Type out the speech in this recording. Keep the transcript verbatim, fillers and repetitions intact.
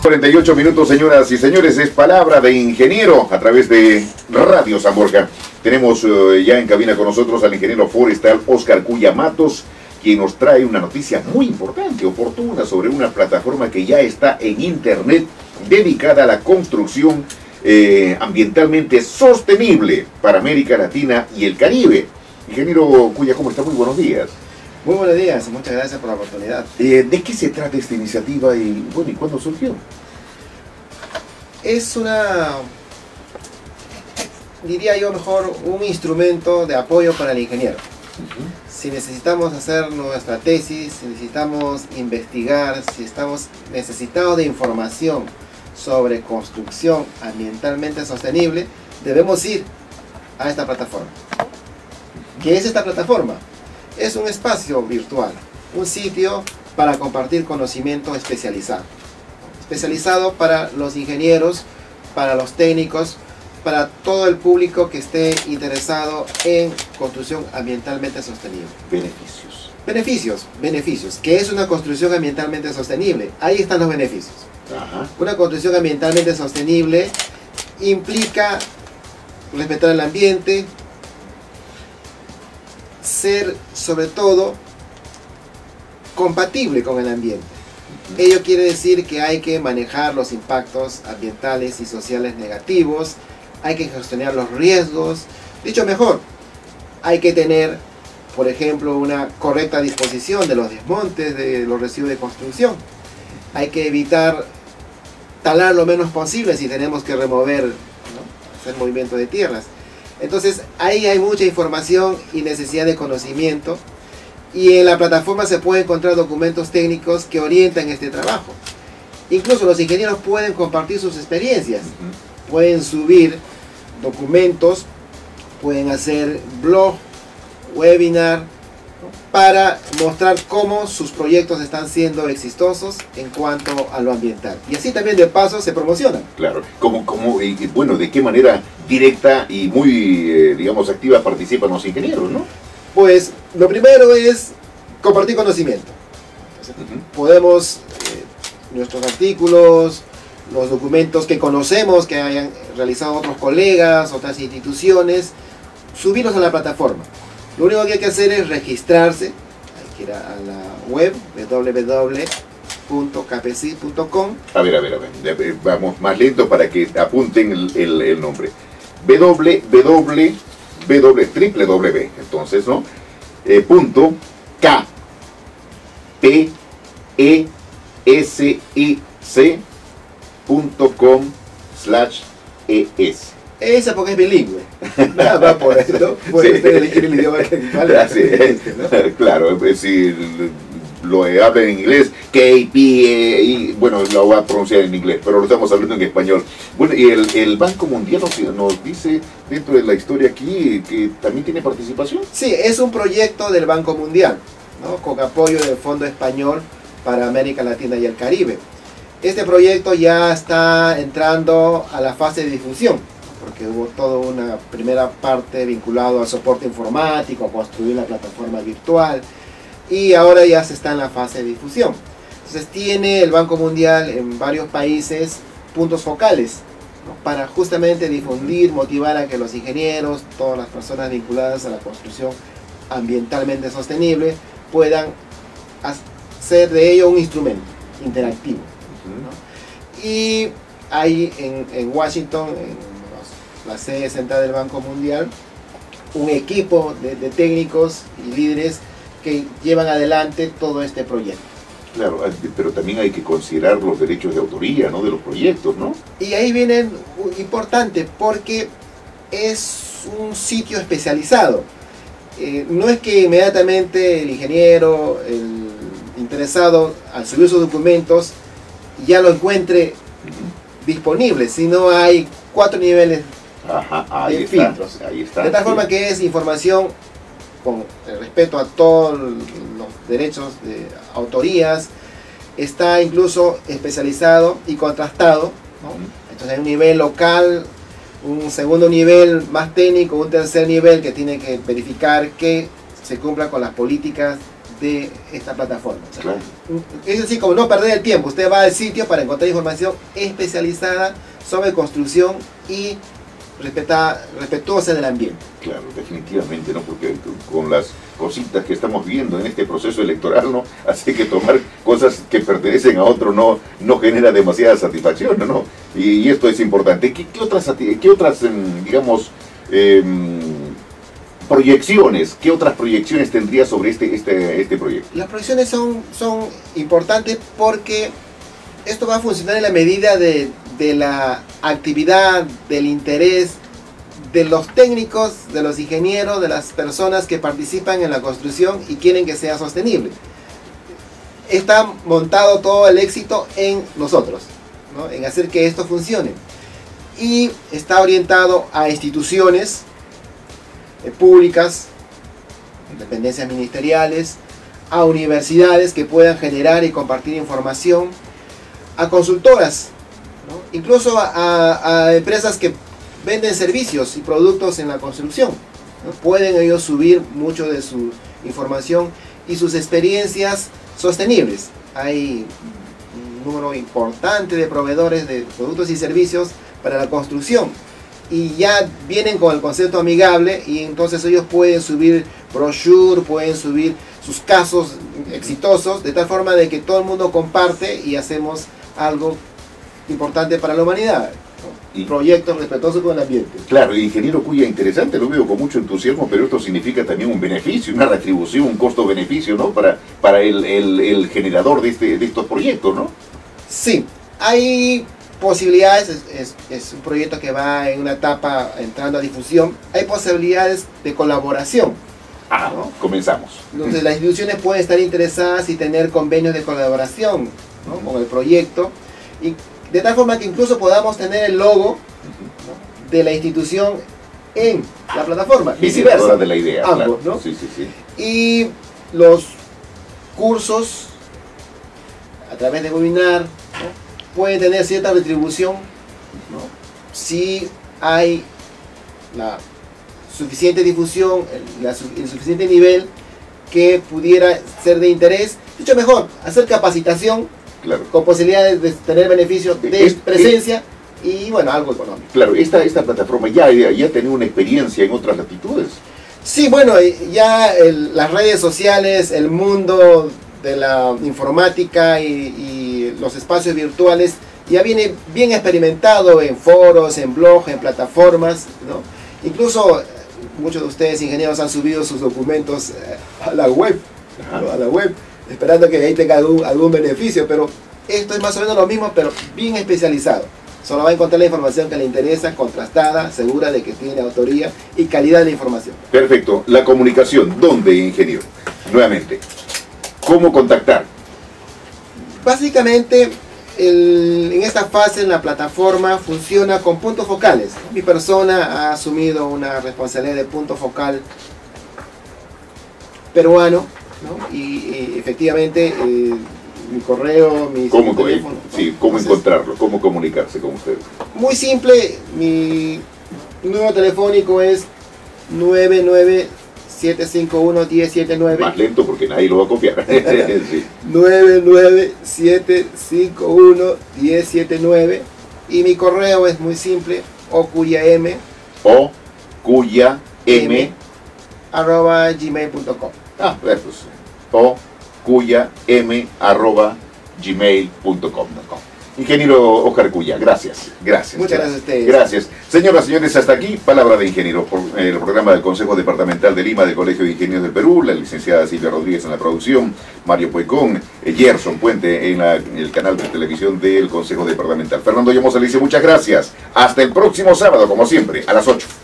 cuarenta y ocho minutos, señoras y señores, es Palabra de Ingeniero a través de Radio San Borja. Tenemos uh, ya en cabina con nosotros al ingeniero forestal Oscar Cuya Matos, quien nos trae una noticia muy importante, oportuna, sobre una plataforma que ya está en internet dedicada a la construcción eh, ambientalmente sostenible para América Latina y el Caribe. Ingeniero Cuya, ¿cómo está? Muy buenos días. Muy buenos días, muchas gracias por la oportunidad. Eh, ¿De qué se trata esta iniciativa y, bueno, ¿y cuándo surgió? Es una, diría yo mejor, un instrumento de apoyo para el ingeniero. Uh-huh. Si necesitamos hacer nuestra tesis, si necesitamos investigar, si estamos necesitados de información sobre construcción ambientalmente sostenible, debemos ir a esta plataforma. ¿Qué es esta plataforma? Es un espacio virtual, un sitio para compartir conocimiento especializado. Especializado para los ingenieros, para los técnicos, para todo el público que esté interesado en construcción ambientalmente sostenible. Beneficios. Beneficios, beneficios. ¿Qué es una construcción ambientalmente sostenible? Ahí están los beneficios. Ajá. Una construcción ambientalmente sostenible implica respetar el ambiente, ser sobre todo compatible con el ambiente. Ello quiere decir que hay que manejar los impactos ambientales y sociales negativos, hay que gestionar los riesgos, dicho mejor, hay que tener, por ejemplo, una correcta disposición de los desmontes de los residuos de construcción, hay que evitar talar lo menos posible si tenemos que remover, ¿no?, hacer movimiento de tierras. Entonces ahí hay mucha información y necesidad de conocimiento, y en la plataforma se pueden encontrar documentos técnicos que orientan este trabajo. Incluso los ingenieros pueden compartir sus experiencias, uh-huh. pueden subir documentos, pueden hacer blog, webinar, ¿no?, para mostrar cómo sus proyectos están siendo exitosos en cuanto a lo ambiental. Y así también de paso se promocionan. Claro, como, como y, bueno, ¿de qué manera directa y muy, eh, digamos, activa participan los ingenieros, no? Pues lo primero es compartir conocimiento. Entonces, uh-huh. podemos, eh, nuestros artículos, los documentos que conocemos, que hayan realizado otros colegas, otras instituciones, subirlos a la plataforma. Lo único que hay que hacer es registrarse, hay que ir a la web w w w punto k p c i punto com. A ver, a ver, a ver, vamos más lento para que apunten el, el, el nombre. www, triple w, entonces, ¿no? Eh, punto K P E S I C punto com slash E S. Esa porque es bilingüe. Nada va por eso. Puede usted elegir el idioma que vale. ¿No? Claro, si lo habla en inglés, K P E I, bueno, lo voy a pronunciar en inglés, pero lo estamos hablando en español. Bueno, y el, el Banco Mundial nos, nos dice dentro de la historia aquí que también tiene participación. Sí, es un proyecto del Banco Mundial, ¿no?, con apoyo del Fondo Español para América Latina y el Caribe. Este proyecto ya está entrando a la fase de difusión, porque hubo toda una primera parte vinculada al soporte informático, a construir la plataforma virtual, y ahora ya se está en la fase de difusión. Entonces tiene el Banco Mundial en varios países puntos focales, ¿no?, para justamente difundir, motivar a que los ingenieros, todas las personas vinculadas a la construcción ambientalmente sostenible, puedan hacer de ello un instrumento interactivo, ¿no? Y hay en, en Washington, en la sede central del Banco Mundial, un equipo de, de técnicos y líderes que llevan adelante todo este proyecto. Claro, pero también hay que considerar los derechos de autoría, ¿no?, de los proyectos, ¿no? Y ahí viene importante, porque es un sitio especializado. Eh, no es que inmediatamente el ingeniero, el interesado, al subir sus documentos, ya lo encuentre uh-huh. disponible, sino hay cuatro niveles Ajá, ahí de está, filtros. Ahí está, de tal sí. forma que es información con respeto a todos los derechos de autorías, está incluso especializado y contrastado, ¿no? Entonces hay un nivel local, un segundo nivel más técnico, un tercer nivel que tiene que verificar que se cumpla con las políticas de esta plataforma. O sea, claro. Es decir, como no perder el tiempo, usted va al sitio para encontrar información especializada sobre construcción y respeta, respetuosa del ambiente. Claro, definitivamente, ¿no? Porque con las cositas que estamos viendo en este proceso electoral, ¿no? Así que tomar cosas que pertenecen a otro no, no genera demasiada satisfacción, ¿no? Y, y esto es importante. ¿Qué, qué otras, qué otras digamos, eh, proyecciones, qué otras proyecciones tendría sobre este, este, este proyecto? Las proyecciones son, son importantes porque esto va a funcionar en la medida de, de la actividad, del interés de los técnicos, de los ingenieros, de las personas que participan en la construcción y quieren que sea sostenible. Está montado todo el éxito en nosotros, ¿no? En hacer que esto funcione. Y está orientado a instituciones eh, públicas, dependencias ministeriales, a universidades que puedan generar y compartir información, a consultoras, ¿no? Incluso a, a, a empresas que venden servicios y productos en la construcción, ¿no? Pueden ellos subir mucho de su información y sus experiencias sostenibles. Hay un número importante de proveedores de productos y servicios para la construcción y ya vienen con el concepto amigable, y entonces ellos pueden subir brochure, pueden subir sus casos exitosos, de tal forma de que todo el mundo comparte y hacemos algo importante para la humanidad, ¿no? Y proyectos respetuosos con el ambiente. Claro, ingeniero Cuya, interesante, lo veo con mucho entusiasmo, pero esto significa también un beneficio, una retribución, un costo-beneficio, ¿no? Para, para el, el, el generador de, este, de estos proyectos, ¿no? Sí, hay posibilidades, es, es, es un proyecto que va en una etapa entrando a difusión, hay posibilidades de colaboración. Ah, ¿no? Comenzamos. Entonces las instituciones pueden estar interesadas y tener convenios de colaboración, ¿no? Con el proyecto, y de tal forma que incluso podamos tener el logo, ¿no? de la institución en la plataforma, viceversa, de la idea, ambos, claro. ¿no? Sí, sí, sí. Y los cursos a través de webinar, ¿no? pueden tener cierta retribución, ¿no? si hay la suficiente difusión, el, la, el suficiente nivel que pudiera ser de interés. Dicho mejor, hacer capacitación, claro, con posibilidades de tener beneficios de es, presencia es, y bueno, algo económico. Claro, esta, esta plataforma ya, ya ha tenido una experiencia en otras latitudes. Sí, bueno, ya el, las redes sociales, el mundo de la informática y, y los espacios virtuales ya viene bien experimentado en foros, en blogs, en plataformas, ¿no? Incluso muchos de ustedes ingenieros han subido sus documentos a la web, ¿no? a la web, esperando que ahí tenga algún, algún beneficio, pero esto es más o menos lo mismo, pero bien especializado. Solo va a encontrar la información que le interesa, contrastada, segura de que tiene autoría y calidad de la información. Perfecto. La comunicación, ¿dónde, ingeniero? Nuevamente, ¿cómo contactar? Básicamente, el, en esta fase en la plataforma funciona con puntos focales. Mi persona ha asumido una responsabilidad de punto focal peruano, ¿no? y, y efectivamente eh, mi correo, mi ¿Cómo, teléfono, ¿no? sí, ¿cómo Entonces, encontrarlo? ¿Cómo comunicarse con ustedes? Muy simple, mi número telefónico es nueve nueve siete cinco uno, uno cero siete nueve. Más lento porque nadie lo va a copiar. sí. nueve nueve siete cinco uno, uno cero siete nueve. Y mi correo es muy simple, ocuyam o cuya m arroba gmail punto com. Ah, pues, o cuya m arroba gmail punto com. Ingeniero Oscar Cuya, gracias, gracias. Muchas gracias a ustedes. Gracias. Señoras y señores, hasta aquí, palabra de ingeniero por el programa del Consejo Departamental de Lima del Colegio de Ingenieros del Perú, la licenciada Silvia Rodríguez en la producción, Mario Puecón, Gerson Puente en, la, en el canal de televisión del Consejo Departamental. Fernando Llamosa le dice muchas gracias. Hasta el próximo sábado, como siempre, a las ocho.